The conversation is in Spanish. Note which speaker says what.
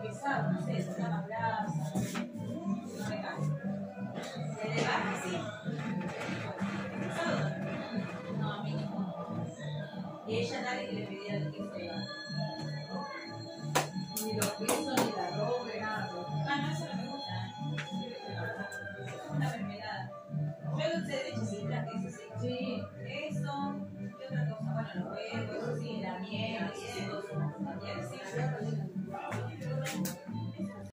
Speaker 1: pesado, no sé, es una plaza. ¿No me cae? ¿De baja sí? ¿Pesado? No, a mí no. Y ella nadie le pedía el queso de baja. Ni lo pedía.